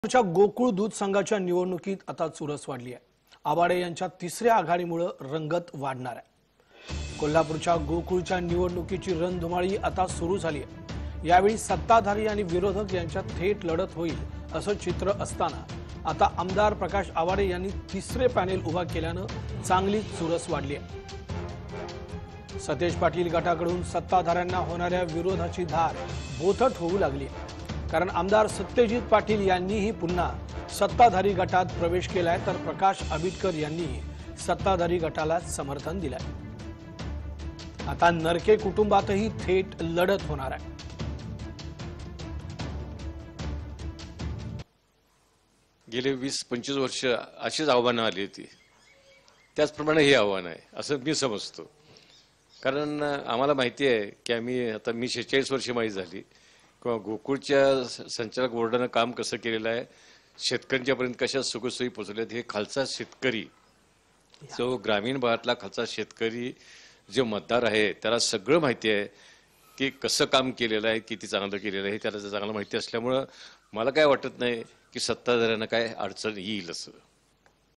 च्या गोकुळ दूध संघाच्या निवडणुकीत आता चुरस वाढली आहे। आवाडे यांच्या तिसऱ्या आघाडीमुळे रंगत वाढणार आहे। कोल्हापूरच्या गोकुळच्या निवडणुकीची रणधुमाळी आता सुरू झाली आहे। यावेळी सत्ताधारी आणि विरोधक यांच्यात थेट लढत होईल असं चित्र असताना आता आमदार प्रकाश आवाडे यांनी तिसरे पॅनेल उभा केल्यानं चांगली चुरस वाढली आहे। सतेज पाटील गटाकडून सत्ताधाऱ्यांना होणाऱ्या विरोधाची धार बोथट होऊ लागली आहे। कारण आमदार सत्यजित पाटील यांनीही पुन्हा सत्ताधारी गटात प्रवेश केलाय, तर प्रकाश आंबेडकर यांनीही सत्ताधारी गटाला समर्थन दिलंय। आता नरके कुटुंबातही थेट लढत होणार आहे। गेले 20-25 वर्ष अशीच आव्हानं आली होती, त्याचप्रमाणे हे आव्हान आहे असं मी समजतो। कारण आम्हाला माहिती आहे की मी 46 वर्ष माझी झाली किंवा गोकुळच्या संचालक बोर्डानं काम कसं केलेलं आहे, शेतकऱ्यांच्यापर्यंत कशा सुखसोयी पोहोचल्यात, हे खालचा शेतकरी जो ग्रामीण भागातला खालचा शेतकरी जो मतदार आहे त्याला सगळं माहिती आहे की कसं काम केलेलं आहे, किती चांगलं केलेलं आहे, त्याला चांगलं माहिती असल्यामुळं मला काय वाटत नाही की सत्ताधाऱ्यांना काय अडचण येईल असं।